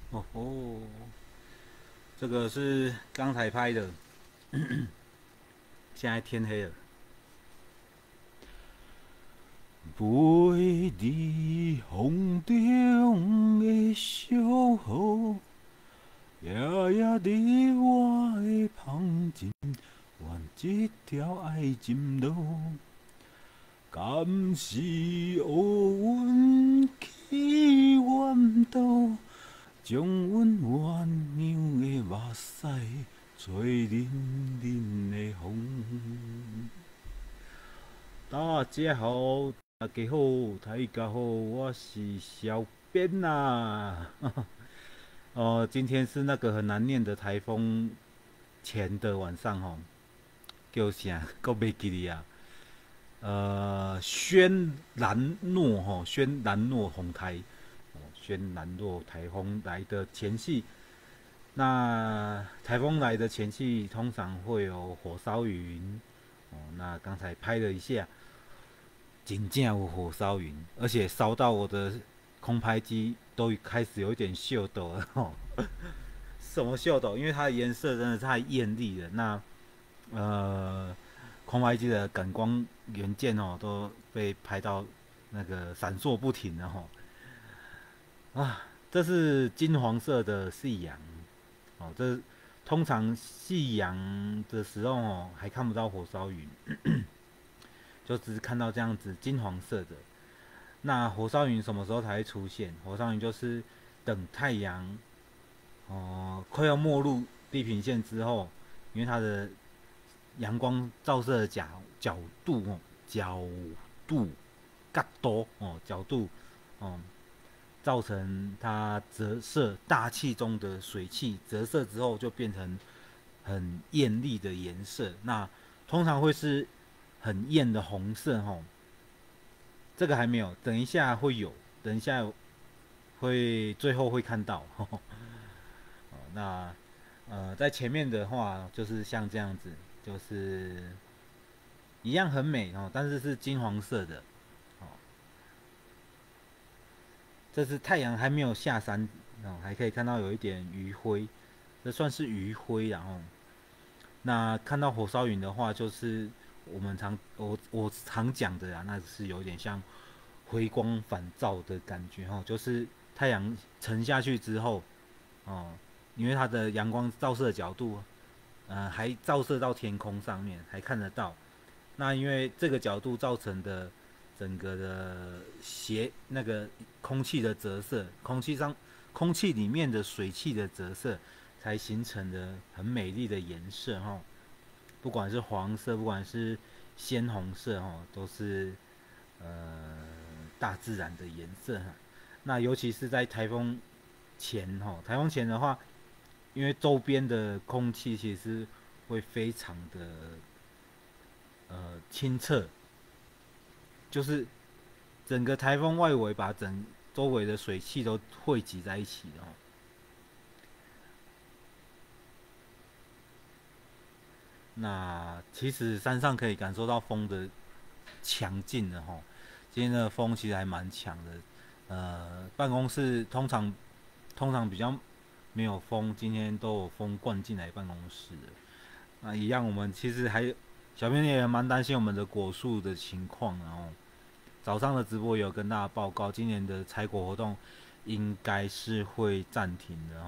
哦吼，这个是刚才拍的，现在天黑了。飞伫风中的小雨，夜夜伫我的芳心，愿一条爱情路。敢是乌云去远渡，将阮鸳鸯的目屎吹淋淋的风。大家好，大家好，大家好，我是小编呐、今天是那个很难念的台风前的晚上吼，叫啥？够袂记哩啊？轩岚诺吼，轩岚诺红台，轩岚诺台风来的前夕，那台风来的前夕通常会有火烧云，那刚才拍了一下，真正有火烧云，而且烧到我的空拍机都开始有一点锈抖了吼。什么锈抖？因为它的颜色真的太艳丽了。那空拍机的感光元件都被拍到那个闪烁不停了吼。啊，这是金黄色的夕阳哦。这通常夕阳的时候还看不到火烧云，就只是看到这样子金黄色的。那火烧云什么时候才会出现？火烧云就是等太阳快要没入地平线之后，因为它的阳光照射的角度角度造成它折射大气中的水汽折射之后，就变成很艳丽的颜色。那通常会是很艳的红色这个还没有，等一下会有，等一下最后会看到。那在前面的话就是像这样子，就是一样很美但是是金黄色的这是太阳还没有下山还可以看到有一点余晖，这算是余晖那看到火烧云的话，就是我常讲的那是有点像回光返照的感觉就是太阳沉下去之后因为它的阳光照射的角度还照射到天空上面，还看得到。那因为这个角度造成的整个的那个空气的折射，空气里面的水汽的折射，才形成的很美丽的颜色不管是黄色，不管是鲜红色都是大自然的颜色那尤其是在台风前台风前的话，因为周边的空气其实会非常的清澈，就是整个台风外围把周围的水汽都汇集在一起的那其实山上可以感受到风的强劲的今天的风其实还蛮强的。办公室通常比较没有风，今天都有风灌进来办公室的。那一样，我们其实小编也蛮担心我们的果树的情况，早上的直播也有跟大家报告，今年的采果活动应该是会暂停的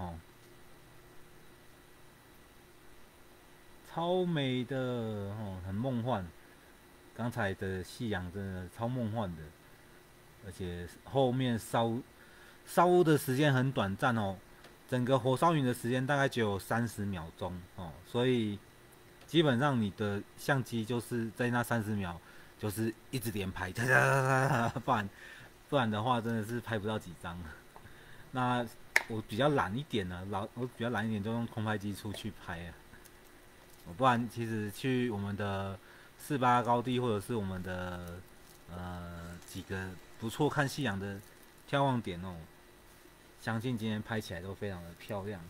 超美的很梦幻。刚才的夕阳真的超梦幻的，而且后面烧的时间很短暂整个火烧云的时间大概只有30秒钟所以基本上你的相机就是在那30秒，就是一直连拍，不然的话真的是拍不到几张。那我比较懒一点我比较懒一点，就用空拍机出去拍不然其实去我们的48高地或者是我们的几个不错看夕阳的眺望点相信今天拍起来都非常的漂亮。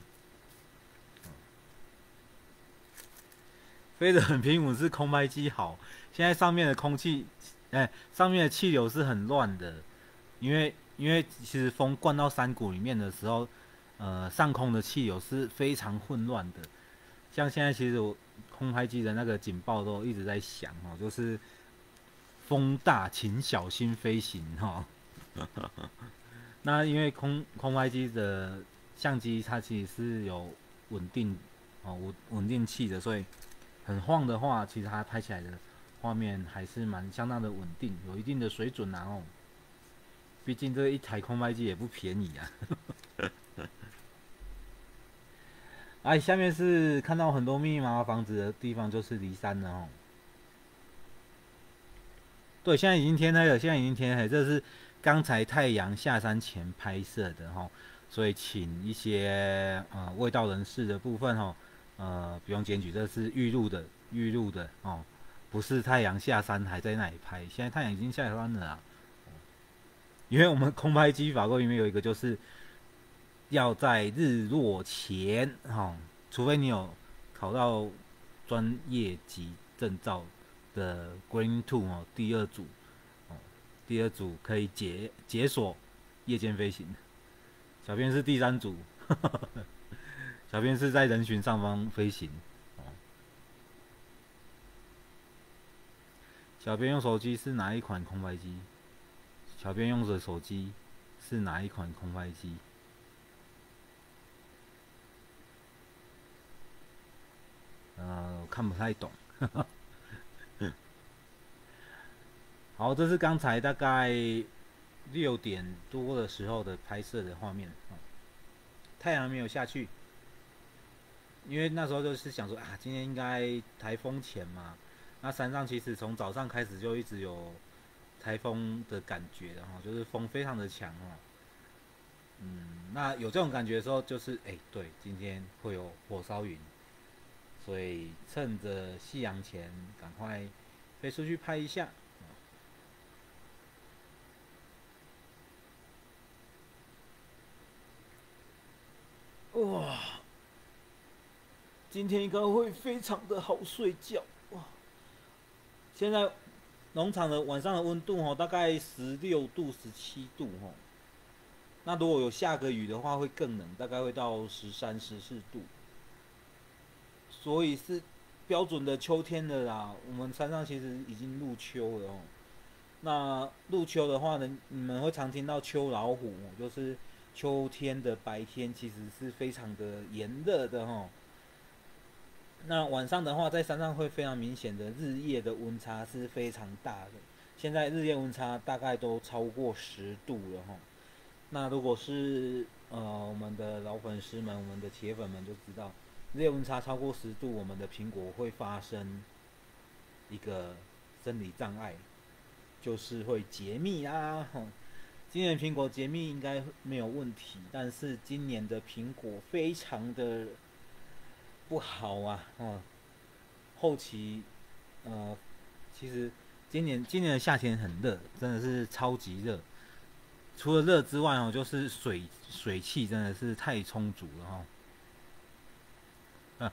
飞得很平稳是空拍机好，现在上面的空气，上面的气流是很乱的，因为其实风灌到山谷里面的时候， 上空的气流是非常混乱的。像现在其实我空拍机的那个警报都一直在响哦，就是风大请小心飞行哈。那因为空拍机的相机它其实是有稳定稳定器的，所以很晃的话，其实它拍起来的画面还是相当的稳定，有一定的水准啊哦。毕竟这一台空拍机也不便宜啊。哎，下面是看到很多密密麻麻房子的地方，就是离山了哦。对，现在已经天黑了，现在已经天黑了，这是刚才太阳下山前拍摄的哈，所以请一些卫道人士的部分哈，不用检举，这是预录的哦，不是太阳下山还在那里拍，现在太阳已经下山了啦。因为我们空拍机法规里面有一个，就是要在日落前哈，除非你有考到专业级证照的 Green Two 哦，第二组可以解锁夜间飞行。小编是第三组，小编是在人群上方飞行。小编用手机是哪一款空拍机？小编用的手机是哪一款空拍机？我看不太懂。好，这是刚才大概6点多的时候的拍摄的画面。太阳没有下去，因为那时候就是想说啊，今天应该台风前嘛。那山上其实从早上开始就一直有台风的感觉，然后就是风非常的强哦。那有这种感觉的时候，就是对，今天会有火烧云，所以趁着夕阳前赶快飞出去拍一下。哇，今天应该会非常的好睡觉哇！现在农场的晚上的温度大概16度、17度那如果有下个雨的话，会更冷，大概会到13、14度。所以是标准的秋天了啦。我们山上其实已经入秋了哦。那入秋的话呢，你们会常听到秋老虎，就是秋天的白天其实是非常的炎热的哦。那晚上的话，在山上会非常明显的日夜的温差是非常大的。现在日夜温差大概都超过10度了哈。那如果是我们的老粉丝们、我们的铁粉们就知道，日夜温差超过10度，我们的苹果会发生一个生理障碍，就是会结蜜啊。今年苹果结蜜应该没有问题，但是今年的苹果非常的不好啊。后期其实今年的夏天很热，真的是超级热。除了热之外就是水汽真的是太充足了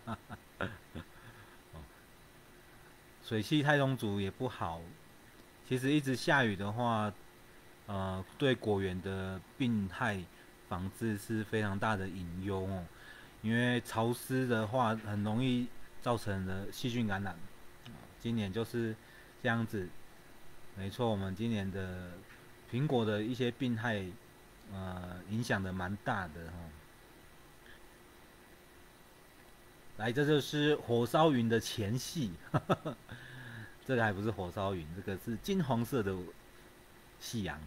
水汽太充足也不好。其实一直下雨的话，对果园的病害防治是非常大的隐忧哦。因为潮湿的话，很容易造成的细菌感染。今年就是这样子，没错，我们今年的苹果的一些病害，影响的蛮大的哦。来，这就是火烧云的前戏，这个还不是火烧云，这个是金黄色的夕阳。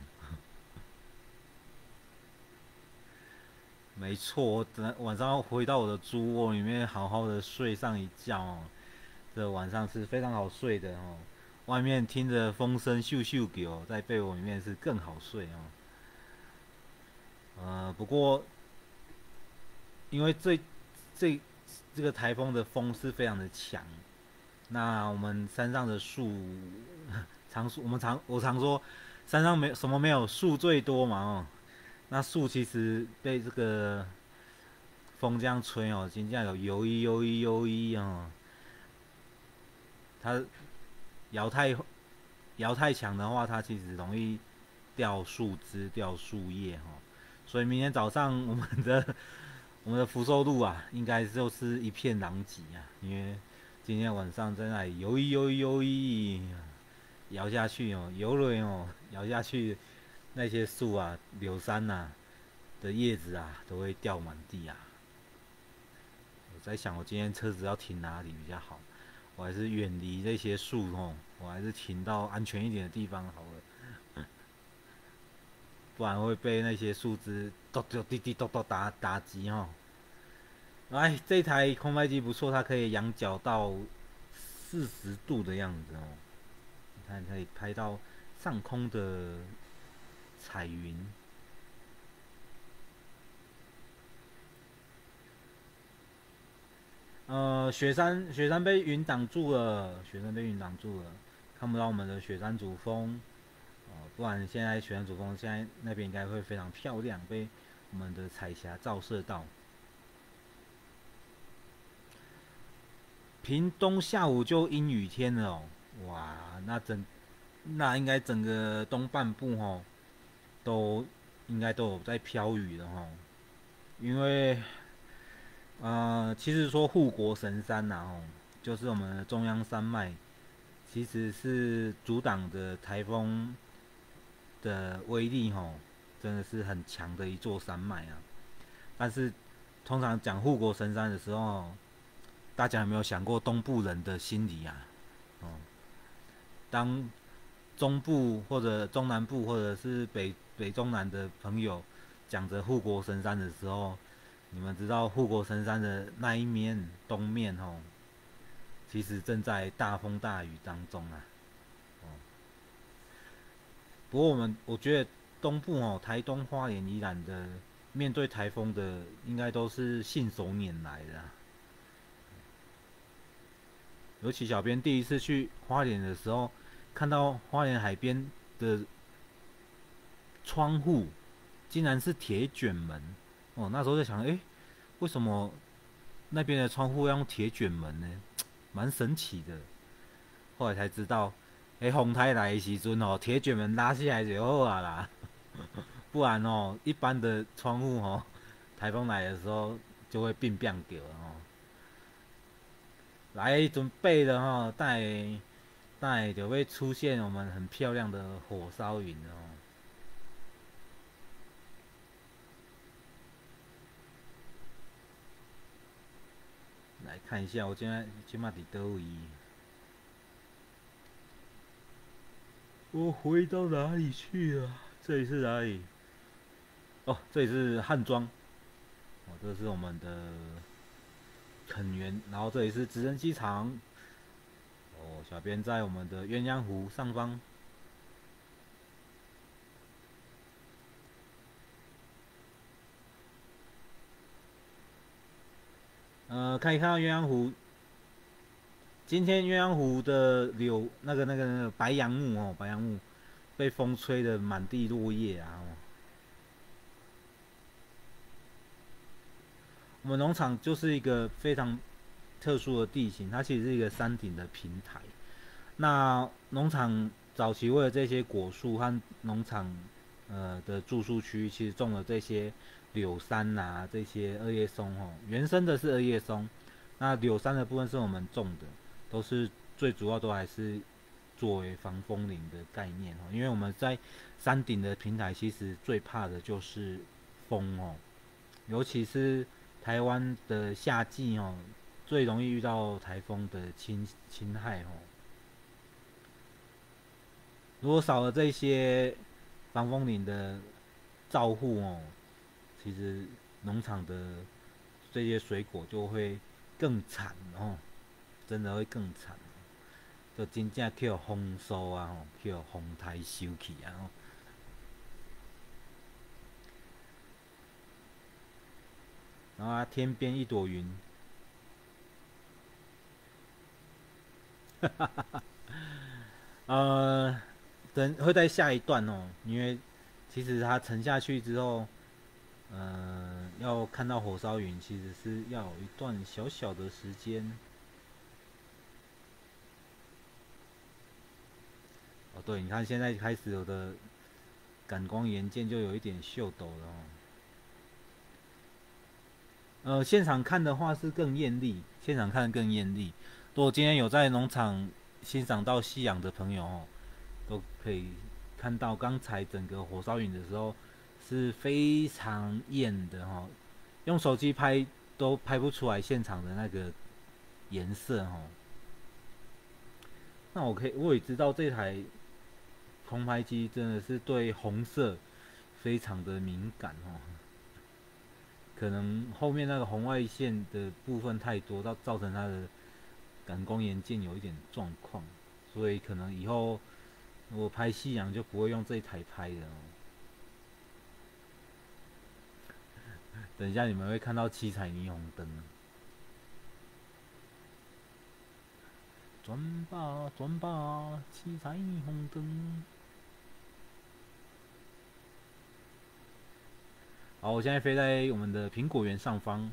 没错，我等晚上要回到我的猪窝里面，好好的睡上一觉哦。这晚上是非常好睡的哦。外面听着风声咻咻叫，在被窝里面是更好睡哦。不过因为这个台风的风是非常的强，那我们山上的树，我常说，山上没什么没有树最多嘛哦。那树其实被这个风这样吹哦，真正有悠一哦。它摇太强的话，它其实容易掉树枝、掉树叶所以明天早上我们的我们的福寿路啊，应该就是一片狼藉啊，因为今天晚上在那里游摇下去哦，游了哦，摇下去，那些树啊，柳杉呐、的叶子啊，都会掉满地啊。我在想，我今天车子要停哪里比较好？我还是远离这些树哦，我还是停到安全一点的地方好了，不然会被那些树枝咚咚滴滴咚咚打击哦。哎，这台空拍机不错，它可以仰角到40度的样子哦。你看，可以拍到上空的彩云。雪山被云挡住了，雪山被云挡住了，看不到我们的雪山主峰。不然现在雪山主峰现在那边应该会非常漂亮，被我们的彩霞照射到。屏东下午就阴雨天了哦，哇，那应该整个东半部哦，都应该都有在飘雨了哦。因为其实说护国神山呐、哦，就是我们的中央山脉，其实是阻挡着台风的威力吼，真的是很强的一座山脉啊。但是通常讲护国神山的时候，大家有没有想过东部人的心理啊？哦，当中部或者中南部或者是北中南的朋友讲着护国神山的时候，你们知道护国神山的那一面东面吼，其实正在大风大雨当中啊。哦，不过我觉得东部哦，台东、花莲、宜兰的面对台风的，应该都是信手拈来的啊。尤其小编第一次去花莲的时候，看到花莲海边的窗户竟然是铁卷门，哦，那时候在想，为什么那边的窗户要用铁卷门呢？蛮神奇的。后来才知道，风台来的时阵哦，铁卷门拉下来就好啊啦，不然哦，一般的窗户哦，台风来的时候就会变变掉哦。来准备的哈，待就会出现我们很漂亮的火烧云哦。来看一下，我今嘛伫倒位？我回到哪里去了？这里是哪里？哦，这里是汉庄。哦，这是我们的垦园，然后这里是直升机场。哦，小编在我们的鸳鸯湖上方。可以看到鸳鸯湖。今天鸳鸯湖的那个白杨木哦，白杨木被风吹得满地落叶啊。哦，我们农场就是一个非常特殊的地形，它其实是一个山顶的平台。那农场早期为了这些果树和农场的住宿区，其实种了这些柳杉呐、这些二叶松哦，原生的是二叶松，那柳杉的部分是我们种的，都是最主要都还是作为防风林的概念哦，因为我们在山顶的平台，其实最怕的就是风哦，尤其是台湾的夏季哦，最容易遇到台风的侵害哦。如果少了这些防风林的照护哦，其实农场的这些水果就会更惨哦，真的会更惨，就真正去丰收啊，去风台收去啊。然后天边一朵云，呃，等会在下一段哦，因为其实它沉下去之后，要看到火烧云，其实是要有一段小小的时间。哦，对，你看现在开始有的感光元件就有一点秀逗了哦。 现场看的话是更艳丽，现场看更艳丽。如果今天有在农场欣赏到夕阳的朋友哦，都可以看到刚才整个火烧云的时候是非常艳的哦，用手机拍都拍不出来现场的那个颜色哦。那我也知道这台空拍机真的是对红色非常的敏感哦，可能后面那个红外线的部分太多，造成它的感光元件有一点状况，所以可能以后我拍夕阳就不会用这一台拍的哦。等一下你们会看到七彩霓虹灯，转吧转吧，七彩霓虹灯。好，我现在飞在我们的苹果园上方，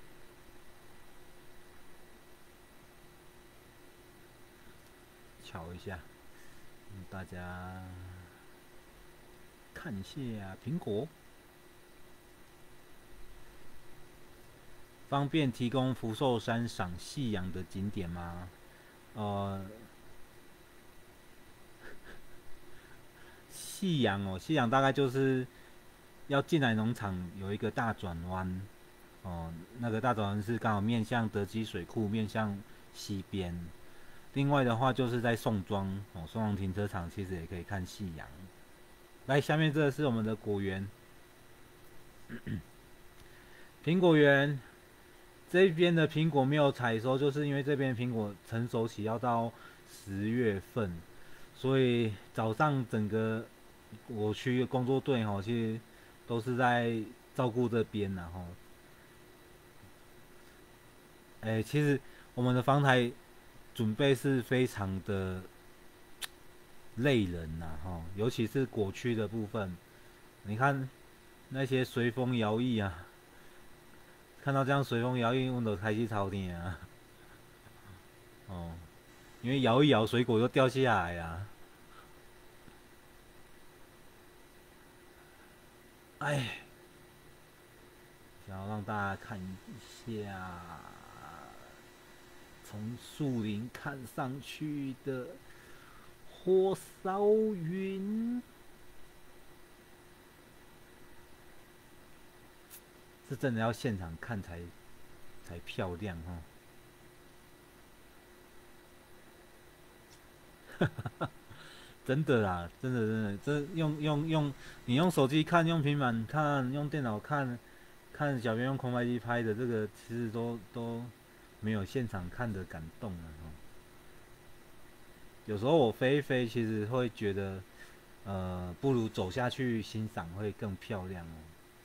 瞧一下，大家看一下苹果，方便提供福寿山赏夕阳的景点吗？呃，夕阳哦，夕阳大概就是要进来农场有一个大转弯哦，那个大转弯是刚好面向德基水库，面向西边。另外的话就是在宋庄哦，宋庄停车场其实也可以看夕阳。来，下面这个是我们的果园，苹果园这边的苹果没有采收，就是因为这边苹果成熟期要到10月份，所以早上整个我区的工作队哈，其实都是在照顾这边然后，其实我们的防台准备是非常的累人呐哈，尤其是果区的部分，你看那些随风摇曳啊，看到这样随风摇曳，我都开始超甜啊，哦，因为摇一摇水果就掉下来啊，哎，想要让大家看一下从树林看上去的火烧云，是真的要现场看才漂亮哦。真的啦，真的，这你用手机看，用平板看，用电脑看，看小编用空拍机拍的，这个其实都没有现场看的感动了哦。有时候我飞一飞，其实会觉得，不如走下去欣赏会更漂亮哦。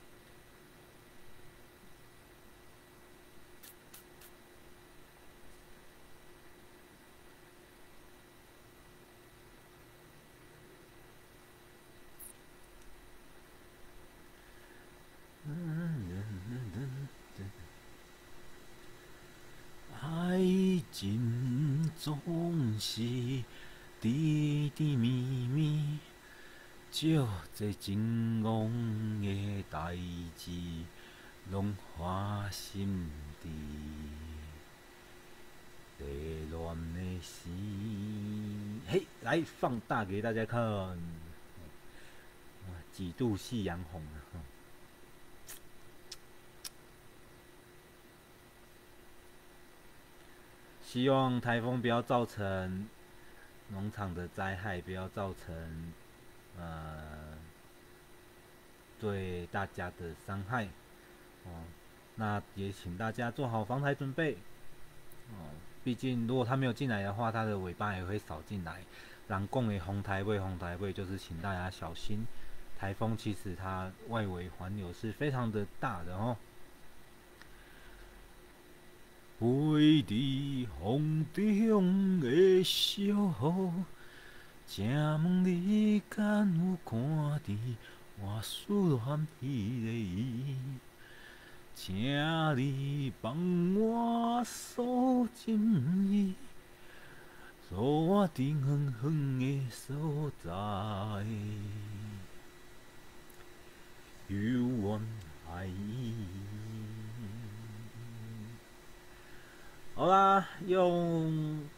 爱情总是甜甜蜜蜜，少这情浓的代志，拢花心地。迷乱的心，嘿，来放大给大家看，几度夕阳红啊！希望台风不要造成农场的灾害，不要造成呃对大家的伤害哦。那也请大家做好防台准备哦。毕竟如果它没有进来的话，它的尾巴也会扫进来。人讲的红台位就是请大家小心。台风其实它外围环流是非常的大的哦。飞伫风中的小雨，请问你敢有看见我思念迄个伊？请你帮我锁情意，锁我伫远远的所在。犹原爱伊。 好啦，用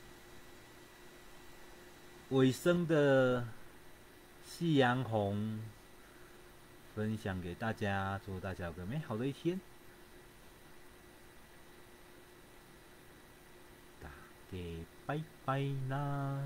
尾声的夕阳红分享给大家，祝大家有个美好的一天。大家拜拜啦！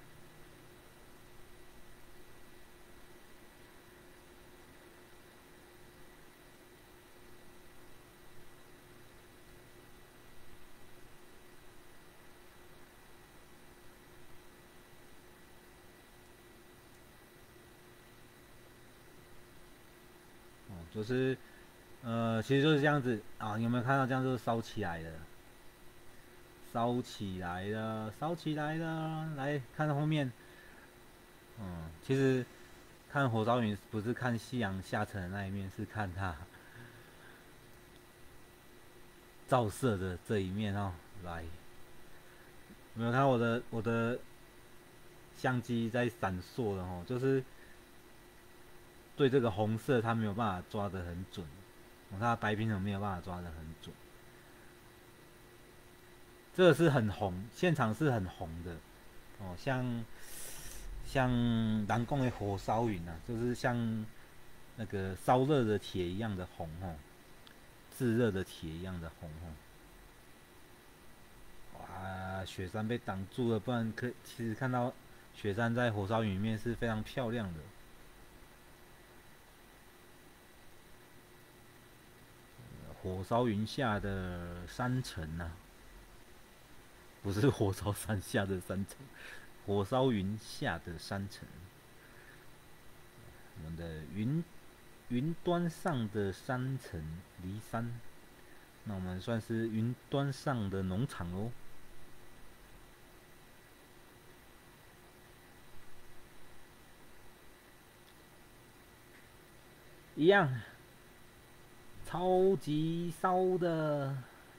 就是其实就是这样子啊，有没有看到这样就是烧起来了？烧起来了，烧起来了！来看后面，其实看火烧云不是看夕阳下沉的那一面，是看它照射的这一面哦。来，有没有看我的相机在闪烁的哦？就是对这个红色它没有办法抓得很准，它白平衡没有办法抓得很准。这个是很红，现场是很红的哦，像南宫的火烧云啊，就是像那个烧热的铁一样的红哦，炙热的铁一样的红哦。哇，雪山被挡住了，不然其实看到雪山在火烧云里面是非常漂亮的。火烧云下的山城啊，不是火烧山下的山城，火烧云下的山城。我们的云端上的山城离山，那我们算是云端上的农场哦。一样，超级烧的。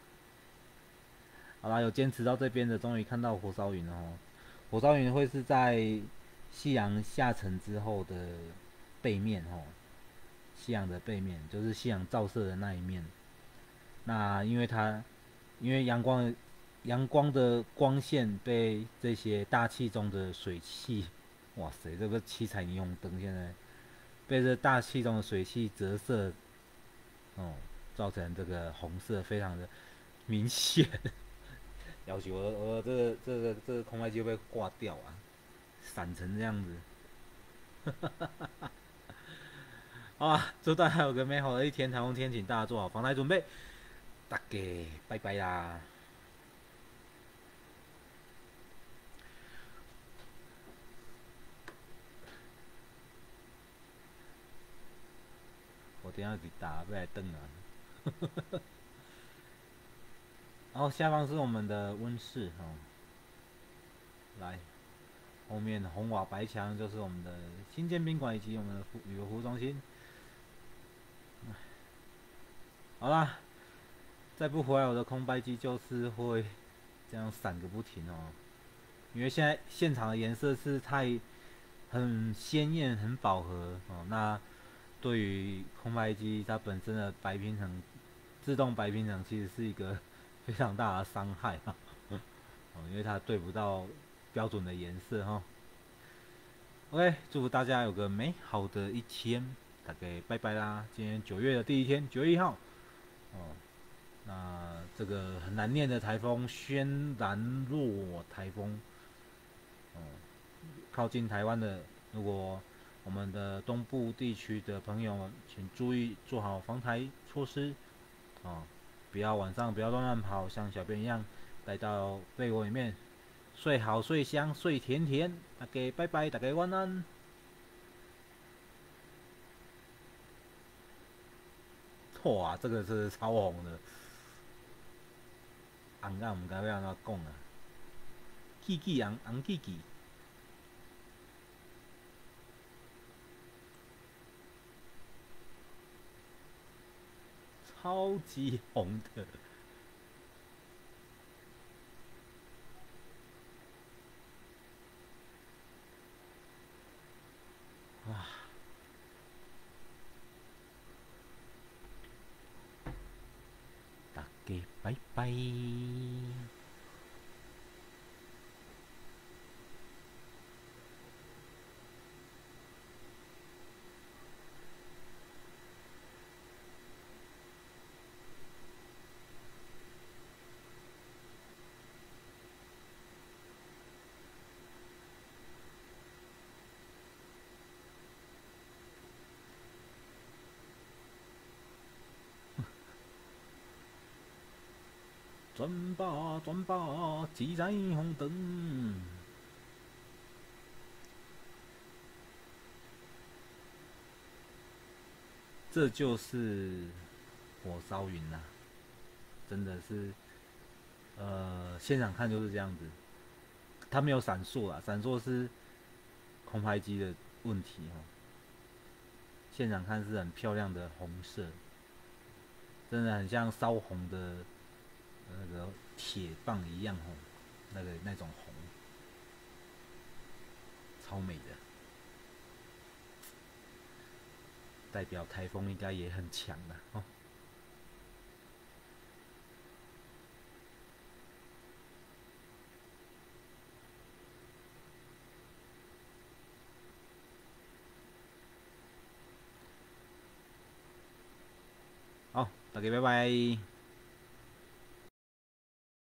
好啦，有坚持到这边的，终于看到火烧云了哦。火烧云会是在夕阳下沉之后的背面哦，夕阳的背面就是夕阳照射的那一面。那因为阳光的光线被这些大气中的水汽，哇塞，这个七彩霓虹灯现在被这大气中的水汽折射，哦，造成这个红色非常的明显。要求我这个空拍机会被挂掉啊，闪成这样子。好啊，祝大家有个美好的一天，台风天请大家做好防台准备，大家拜拜啦。我等下去打，要来等啊。然后下方是我们的温室哦，来，后面红瓦白墙就是我们的新建宾馆以及我们的旅游服务中心。好啦，再不回来我的空拍机就是会这样闪个不停哦，因为现在现场的颜色是很鲜艳、很饱和哦。那对于空拍机它本身的白平衡，自动白平衡其实是一个非常大的伤害哈。因为它对不到标准的颜色哈。OK，祝福大家有个美好的一天，大家拜拜啦！今天9月的第一天，9月1号哦。那这个很难念的台风轩然若台风，哦，靠近台湾的，如果我们的东部地区的朋友们，请注意做好防台措施哦，不要晚上不要乱跑，像小便一样待到被窝里面睡好睡香睡甜甜。大家拜拜，大家晚安。哇，这个是超红的，红到唔知要安怎讲啊，气气红气气，超级红的。哇，大家拜拜。转吧转吧，骑在红灯。这就是火烧云啦、真的是，现场看就是这样子，它没有闪烁啦，闪烁是空拍机的问题哦。现场看是很漂亮的红色，真的很像烧红的那个铁棒一样红，那种红，超美的，代表台风应该也很强的哦。好，大家拜拜。